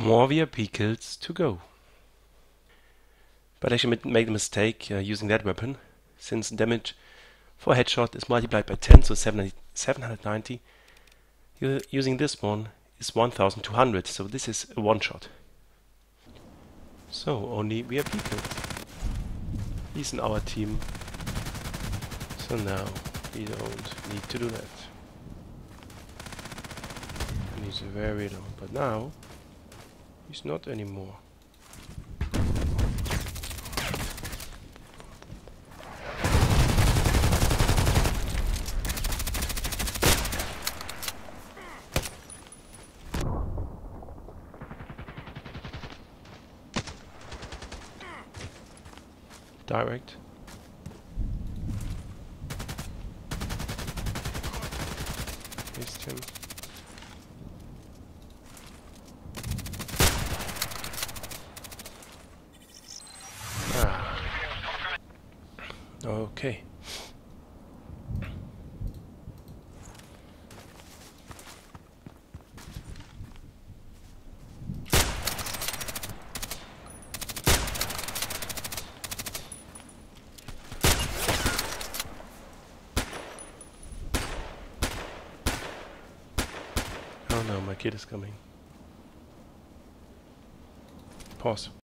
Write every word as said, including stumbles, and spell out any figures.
More V I P kills to go. But actually made a mistake uh, using that weapon, since damage for a headshot is multiplied by ten, so seven hundred ninety. U using this one is one thousand two hundred, so this is a one-shot. So, only V I P kills. He's in our team. So now, we don't need to do that. And he's very low, but now, he's not anymore. Direct. Missed him. Ah. Okay. Oh no, my kid is coming. Pause.